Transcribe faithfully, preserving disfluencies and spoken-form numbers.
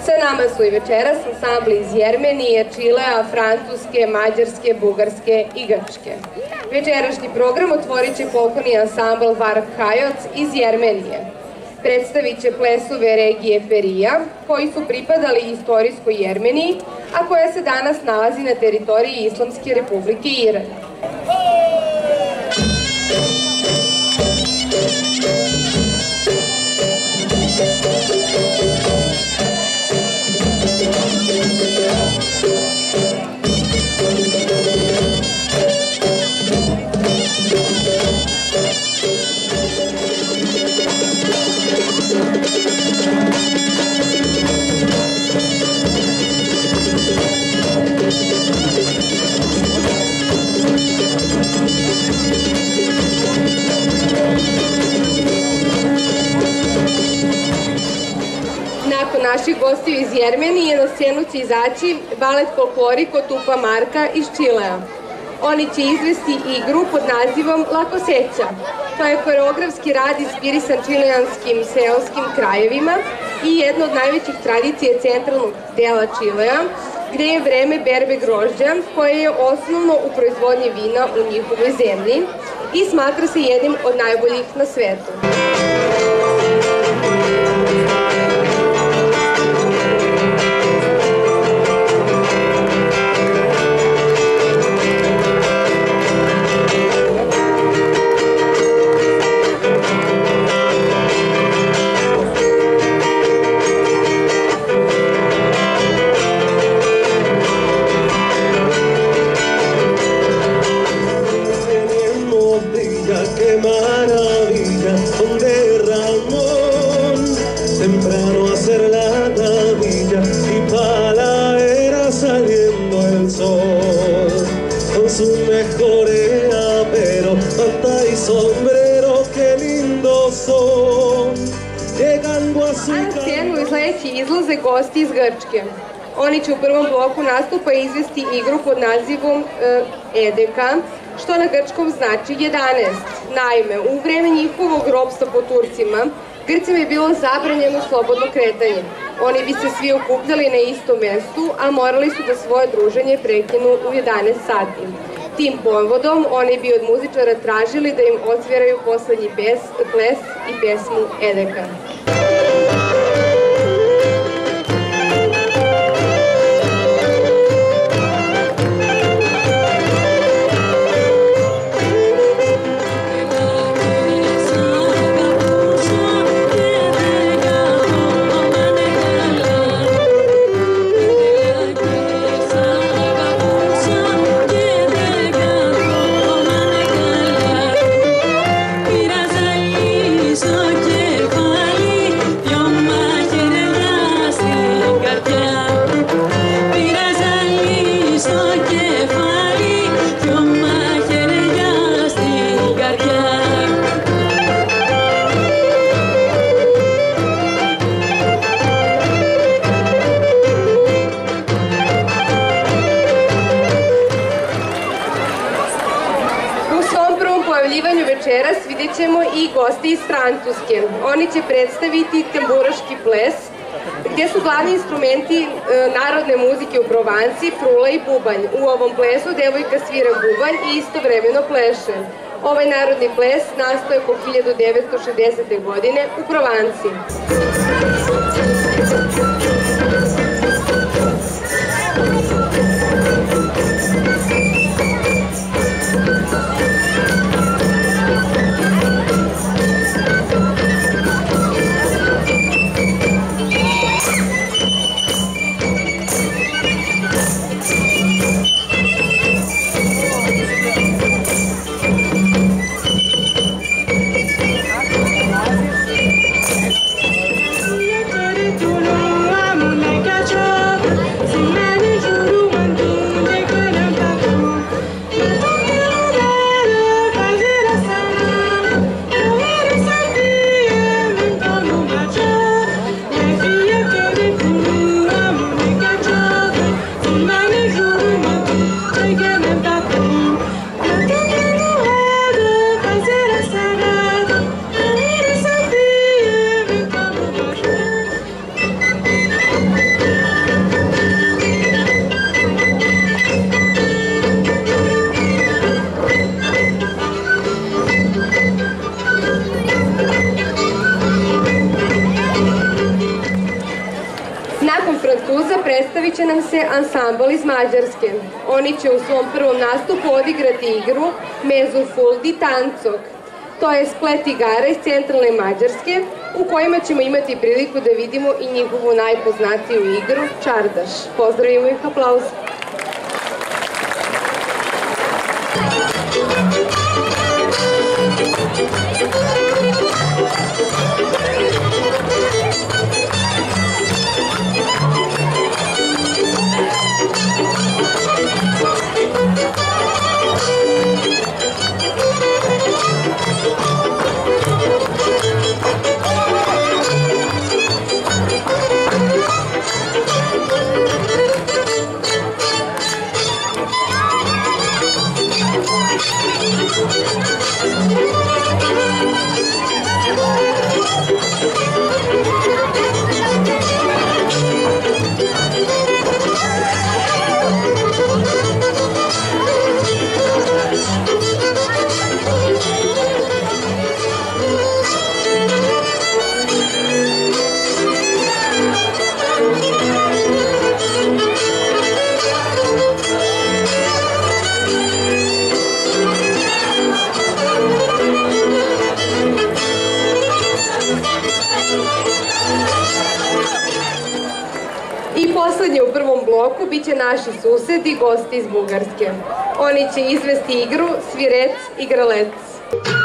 Sa nama su i večeras ansambli iz Jermenije, Čilea, Francuske, Mađarske, Bugarske i Grčke. Večerašnji program otvorit će polkovni ansambl Varg Hajoc iz Jermenije. Predstavit će plesove regije Perija, koji su pripadali istorijskoj Jermeniji, a koja se danas nalazi na teritoriji Islamske Republike Iran. Naši gosti iz Jermenije na scenu će izaći balet folkloriko Tupa Marka iz Čilea. Oni će izvesti igru pod nazivom Lako seća. To je koreografski rad inspirisan čileanskim seoskim krajevima i jedna od najvećih tradicija centralnog dela Čilea, gde je vreme berbe grožđa, koje je osnovno u proizvodnji vina u njihovoj zemlji i smatra se jednim od najboljih na svetu. Na scenu izleći izlaze gosti iz Grčke. Oni će u prvom bloku nastupa izvesti igru pod nazivom Edeka, što na grčkom znači jedanaest. Naime, u vreme njihovog ropstva po Turcima, Grcima je bilo zabranjeno slobodno kretanje. Oni bi se svi okupljali na istom mestu, a morali su da svoje druženje prekinu u jedanaest sati. Tim povodom oni bi od muzičara tražili da im odsviraju poslednji ples i pesmu Edeka. Večeras vidjet ćemo i gosti iz Francuske. Oni će predstaviti tamburaški ples, gdje su glavni instrumenti narodne muzike u Provansi, frula i bubanj. U ovom plesu devojka svira bubanj i istovremeno pleše. Ovaj narodni ples nastao je po hiljadu devetsto šezdesete. godine u Provansi. Nakon Francuza predstavit će nam se ansambl iz Mađarske. Oni će u svom prvom nastupu odigrati igru Mezuful di Tancog. To je splet igara iz centralne Mađarske u kojima ćemo imati priliku da vidimo i njihovu najpoznatiju igru Čardaš. Pozdravimo ih aplauz. I poslednje u prvom bloku biće naši susedi, gosti iz Bugarske. Oni će izvesti igru Svirec igralec.